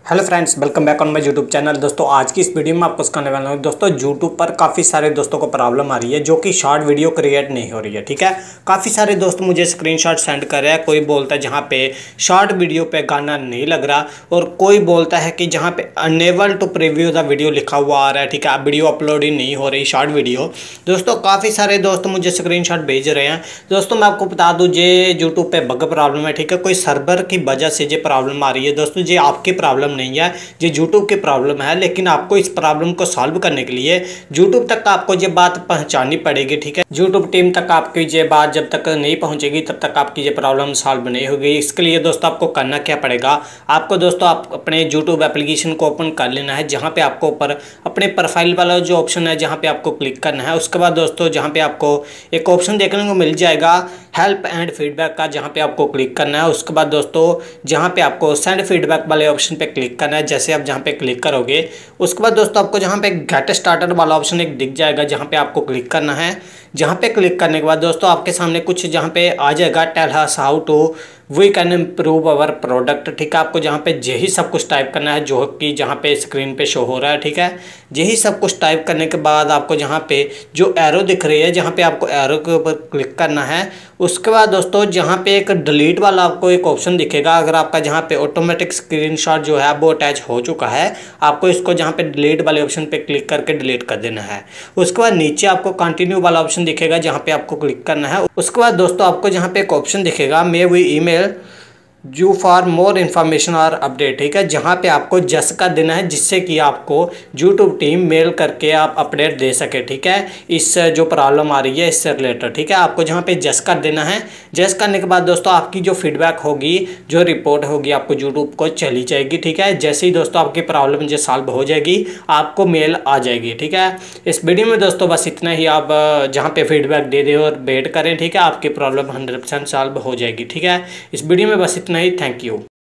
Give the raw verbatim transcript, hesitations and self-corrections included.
Hello friends, welcome back on my YouTube channel. दोस्तों आज की इस वीडियो में आपको सिखाने वाला हूँ। दोस्तों यूट्यूब पर काफ़ी सारे दोस्तों को प्रॉब्लम आ रही है जो कि शॉर्ट वीडियो क्रिएट नहीं हो रही है। ठीक है, काफ़ी सारे दोस्त मुझे स्क्रीनशॉट सेंड कर रहे हैं। कोई बोलता है जहाँ पे शॉर्ट वीडियो पे गाना नहीं लग रहा, और कोई बोलता है कि जहाँ पे unable to preview the video लिखा हुआ आ रहा है। ठीक है, वीडियो अपलोड ही नहीं हो रही शॉर्ट वीडियो। दोस्तों काफ़ी सारे दोस्त मुझे स्क्रीनशॉट भेज रहे हैं। दोस्तों मैं आपको बता दूँ, ये यूट्यूब पे बग प्रॉब्लम है। ठीक है, कोई सर्वर की वजह से ये प्रॉब्लम आ रही है। दोस्तों ये आपकी प्रॉब्लम नहीं है, ये यूट्यूब की प्रॉब्लम है। लेकिन आपको इस प्रॉब्लम को सॉल्व करने के लिए यूट्यूब तक आपको ये बात पहुंचानी पड़ेगी। ठीक है, यूट्यूब टीम तक आपकी ये बात जब तक नहीं पहुंचेगी तब तक आपकी ये प्रॉब्लम सॉल्व नहीं होगी। इसके लिए दोस्तों आपको करना क्या पड़ेगा, आपको दोस्तों आप अपने यूट्यूब एप्लीकेशन को ओपन कर लेना है। जहाँ पे आपको ऊपर अपने प्रोफाइल वाला जो ऑप्शन है जहाँ पे आपको क्लिक करना है। उसके बाद दोस्तों जहाँ पे आपको एक ऑप्शन देखने को मिल जाएगा हेल्प एंड फीडबैक का, जहाँ पे आपको क्लिक करना है। उसके बाद दोस्तों जहाँ पे आपको सेंड फीडबैक वाले ऑप्शन पे क्लिक करना है। जैसे आप जहाँ पे क्लिक करोगे उसके बाद दोस्तों आपको जहाँ पे गेट स्टार्टर वाला ऑप्शन एक दिख जाएगा, जहाँ पे आपको क्लिक करना है। जहाँ पे क्लिक करने के बाद दोस्तों आपके सामने कुछ जहाँ पे आ जाएगा tell us how to we can improve our product. ठीक है, आपको जहाँ पे यही सब कुछ टाइप करना है जो कि जहाँ पे स्क्रीन पे शो हो रहा है। ठीक है, यही सब कुछ टाइप करने के बाद आपको जहाँ पे जो एरो दिख रही है जहाँ पे आपको एरो के ऊपर क्लिक करना है। उसके बाद दोस्तों जहाँ पे एक डिलीट वाला आपको एक ऑप्शन दिखेगा। अगर आपका जहाँ पे ऑटोमेटिक स्क्रीनशॉट जो है वो अटैच हो चुका है, आपको इसको जहाँ पे डिलीट वाले ऑप्शन पे क्लिक करके डिलीट कर देना है। उसके बाद नीचे आपको कंटिन्यू वाला ऑप्शन दिखेगा, जहाँ पे आपको क्लिक करना है। उसके बाद दोस्तों आपको जहाँ पे एक ऑप्शन दिखेगा may we email you for more information और अपडेट। ठीक है, जहाँ पे आपको जस का देना है जिससे कि आपको यूट्यूब टीम मेल करके आप अपडेट दे सके। ठीक है, इस जो प्रॉब्लम आ रही है इससे रिलेटेड। ठीक है, आपको जहाँ पे जस कर देना है। जस करने के बाद दोस्तों आपकी जो फीडबैक होगी, जो रिपोर्ट होगी, आपको यूट्यूब को चली जाएगी। ठीक है, जैसे ही दोस्तों आपकी प्रॉब्लम जो सॉल्व हो जाएगी आपको मेल आ जाएगी। ठीक है, इस वीडियो में दोस्तों बस इतना ही। आप जहाँ पे फीडबैक दे दें और वेट करें। ठीक है, आपकी प्रॉब्लम हंड्रेड परसेंट सॉल्व हो जाएगी। ठीक है, इस वीडियो में बस इतना ही। Thank you.